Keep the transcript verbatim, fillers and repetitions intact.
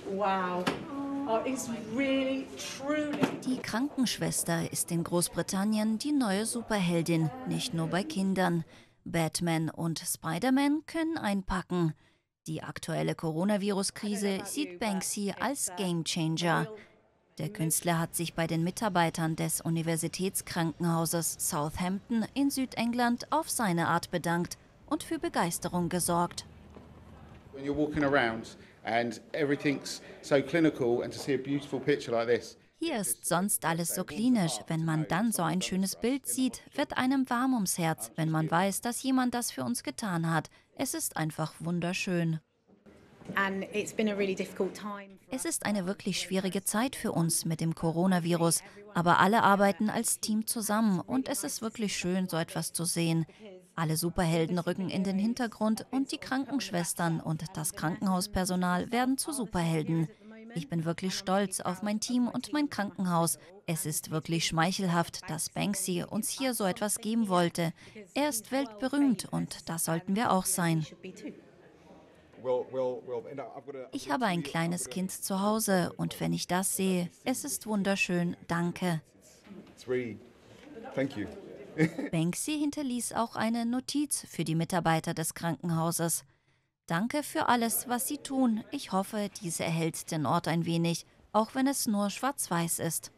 Wow. Oh, it's really, truly. Die Krankenschwester ist in Großbritannien die neue Superheldin, nicht nur bei Kindern. Batman und Spider-Man können einpacken. Die aktuelle Coronavirus-Krise sieht Banksy als Gamechanger. Der Künstler hat sich bei den Mitarbeitern des Universitätskrankenhauses Southampton in Südengland auf seine Art bedankt und für Begeisterung gesorgt. When you're walking around and everything's so clinical and to see a beautiful picture like this. Hier ist sonst alles so klinisch. Wenn man dann so ein schönes Bild sieht, wird einem warm ums Herz, wenn man weiß, dass jemand das für uns getan hat. Es ist einfach wunderschön. Es ist eine wirklich schwierige Zeit für uns mit dem Coronavirus, aber alle arbeiten als Team zusammen und es ist wirklich schön, so etwas zu sehen. Alle Superhelden rücken in den Hintergrund und die Krankenschwestern und das Krankenhauspersonal werden zu Superhelden. Ich bin wirklich stolz auf mein Team und mein Krankenhaus. Es ist wirklich schmeichelhaft, dass Banksy uns hier so etwas geben wollte. Er ist weltberühmt und das sollten wir auch sein. Ich habe ein kleines Kind zu Hause und wenn ich das sehe, es ist wunderschön. Danke. Banksy hinterließ auch eine Notiz für die Mitarbeiter des Krankenhauses. Danke für alles, was Sie tun. Ich hoffe, diese erhält den Ort ein wenig, auch wenn es nur schwarz-weiß ist.